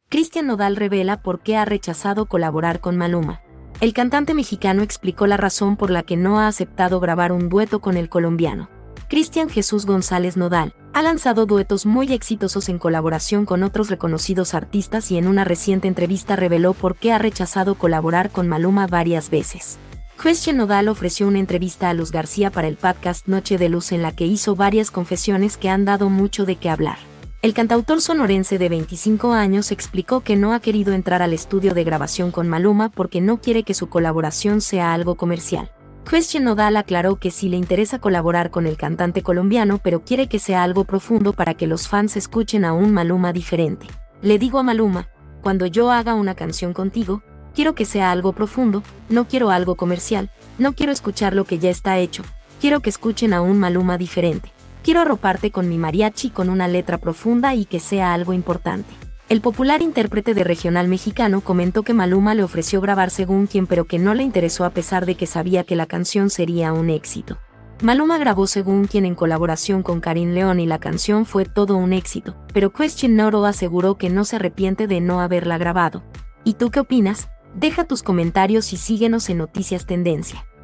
Cristian Nodal revela por qué ha rechazado colaborar con Maluma. El cantante mexicano explicó la razón por la que no ha aceptado grabar un dueto con el colombiano. Cristian Jesús González Nodal ha lanzado duetos muy exitosos en colaboración con otros reconocidos artistas y en una reciente entrevista reveló por qué ha rechazado colaborar con Maluma varias veces. Cristian Nodal ofreció una entrevista a Luz García para el podcast Noche de Luz en la que hizo varias confesiones que han dado mucho de qué hablar. El cantautor sonorense de 25 años explicó que no ha querido entrar al estudio de grabación con Maluma porque no quiere que su colaboración sea algo comercial. Cristian Nodal aclaró que sí le interesa colaborar con el cantante colombiano, pero quiere que sea algo profundo para que los fans escuchen a un Maluma diferente. Le digo a Maluma, cuando yo haga una canción contigo, quiero que sea algo profundo, no quiero algo comercial, no quiero escuchar lo que ya está hecho, quiero que escuchen a un Maluma diferente. Quiero arroparte con mi mariachi con una letra profunda y que sea algo importante. El popular intérprete de regional mexicano comentó que Maluma le ofreció grabar según quien pero que no le interesó a pesar de que sabía que la canción sería un éxito. Maluma grabó según quien en colaboración con Karim León y la canción fue todo un éxito, pero Cristian Nodal aseguró que no se arrepiente de no haberla grabado. ¿Y tú qué opinas? Deja tus comentarios y síguenos en Noticias Tendencia.